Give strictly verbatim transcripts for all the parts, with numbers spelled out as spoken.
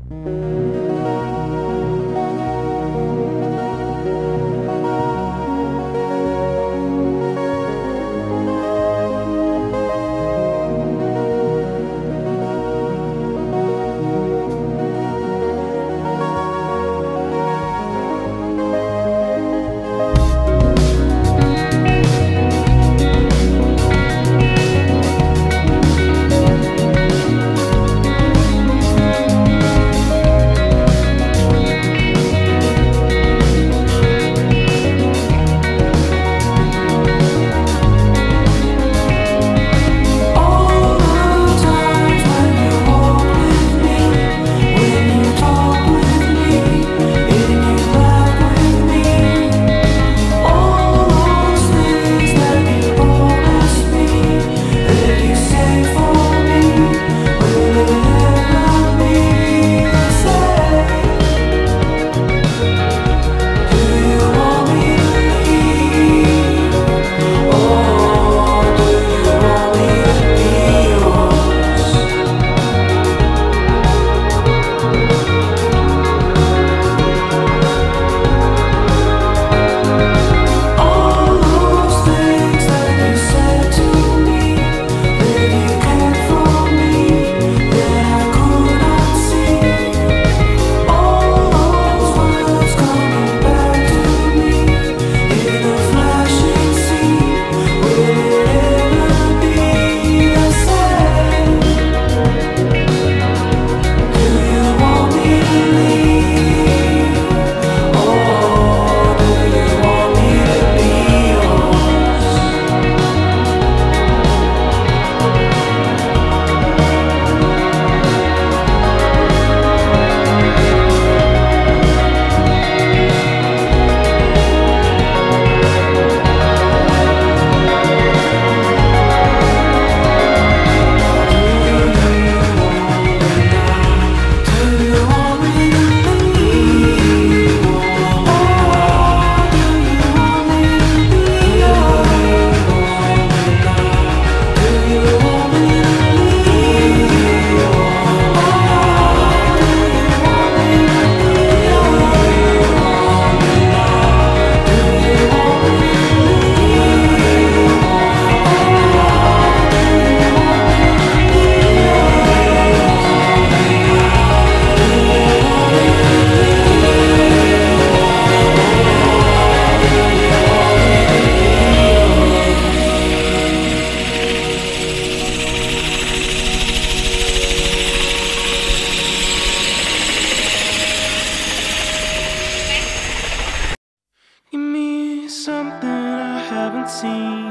haven't seen.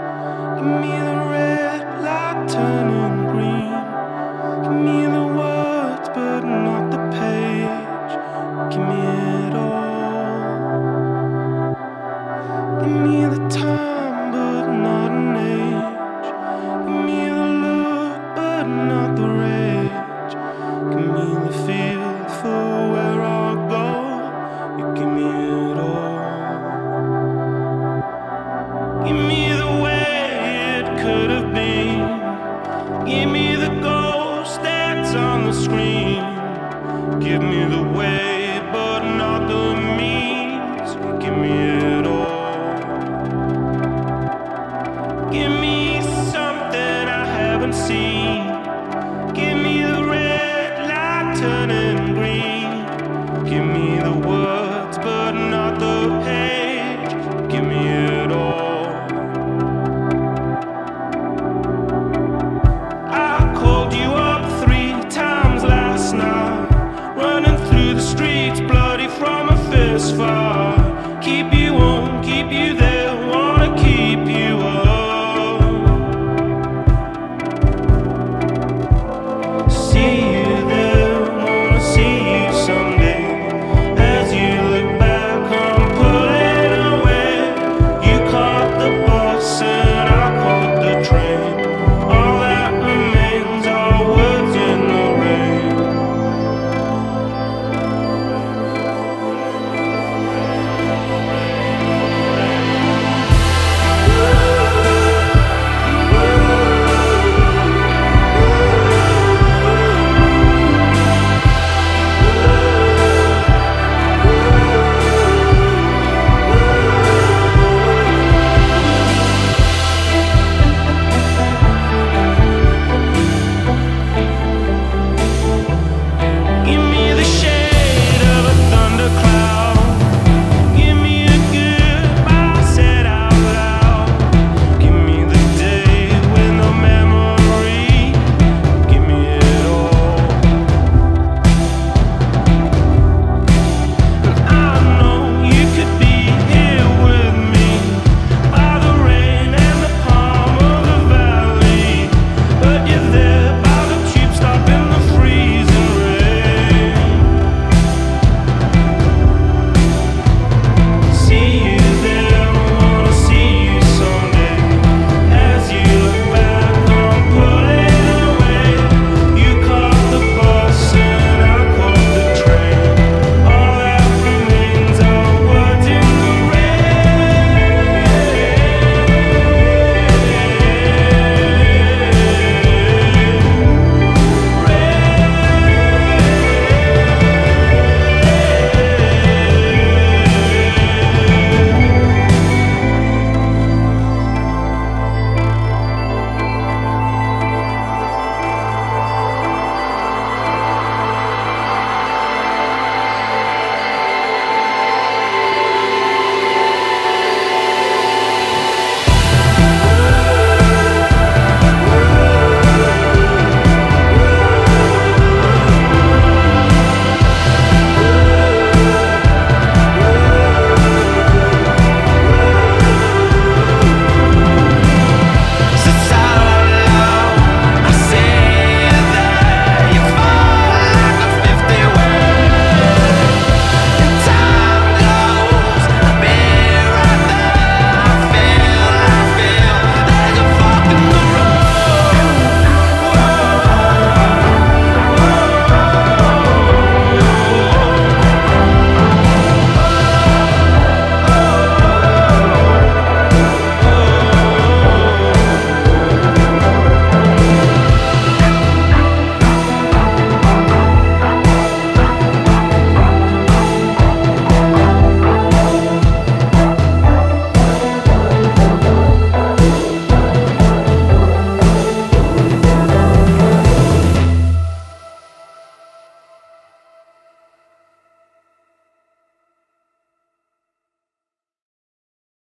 Give me the red light turning green. Give me the words but not the page. Give me it all. Give me the time but not an age. Give me the look but not the rage. Give me the feel for where I'll go. You give me it all. Give me the way it could have been. Give me the ghost that's on the screen. Give me the way but not the means. Give me it all. Give me something I haven't seen. Give me the red light turning green. Give me the world